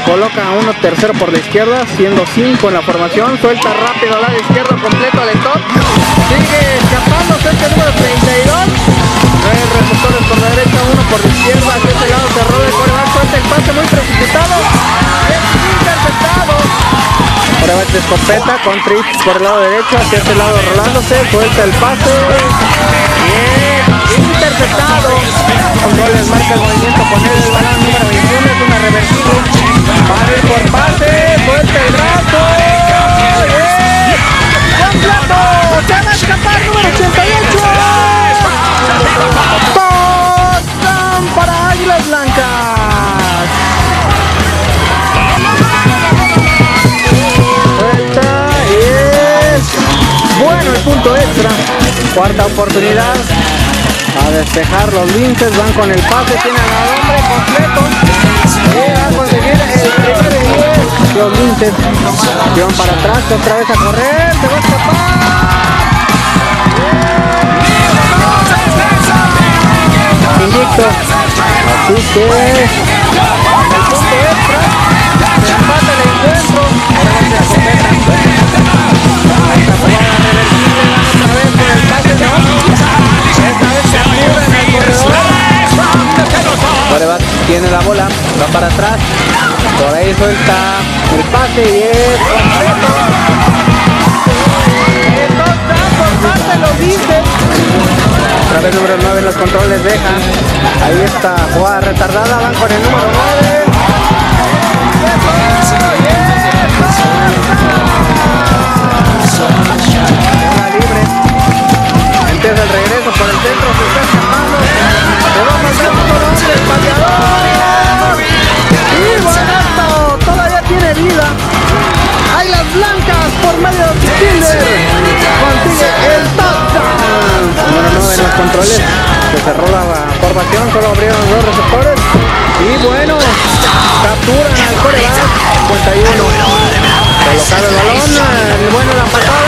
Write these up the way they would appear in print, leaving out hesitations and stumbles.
coloca a uno tercero por la izquierda, siendo 5 en la formación. Suelta rápido al lado izquierdo, completo al stop. Sigue escapándose este número 32. 3 receptores por la derecha, 1 por la izquierda. Hacia este lado se rola el quarterback, suelta el pase muy precipitado. Es interceptado. Quarterback de escopeta con trips por el lado derecho, hacia este lado rolándose, suelta el pase. Bien, interceptado. Controles, marca el movimiento, poner el balón número 21, es una reversible. Va a ir por pase, suelta el brazo. Bien, completo. Se va a escapar número 88. Touchdown para Águilas Blancas. Suelta y es bueno el punto extra. Cuarta oportunidad. A despejar los linces, van con el pase, tienen al hombre completo. Y va a conseguir el primer y 10. Los linces van para atrás, otra vez a correr, se va a escapar. Invicto. Así que el punto extra se empata el encuentro. Esta jugada reversible, otra vez con el pase de esta vez se apura en el corredor. Quarterback tiene la bola, va para atrás. Por ahí suelta el pase y es completo. Por parte de los linces. Otra vez número 9 en los controles dejan. Ahí está, jugada retardada, van con el número 9. Bola libre. Empieza el regreso por el centro, se está escapando. Se va a mandar un hombre, el pateador. Y bueno, todavía tiene vida. Águilas Blancas por medio de Stiller consigue el touchdown. Número 9 en los controles. Se cerró la formación, solo abrieron 2 receptores. Y bueno, capturan al quarterback 51. Colocado el balón, bueno la patada.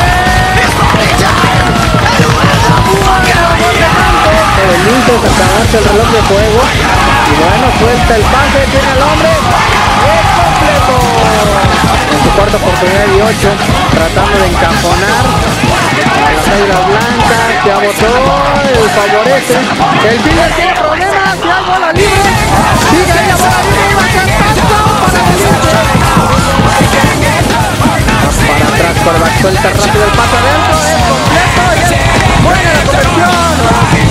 El Lince se acabarse el reloj de fuego. Y bueno, suelta el pase, tiene al hombre. Es completo. En su cuarta oportunidad y 8, tratando de encajonar a las Águilas Blancas. Ya botó, el favorece. El Tigre tiene problemas, ya bola libre. Sigue ahí la bola libre y va a cantar para el Lince. Para atrás, quarterback suelta rápido el pase adentro. Es completo y es buena la conversión.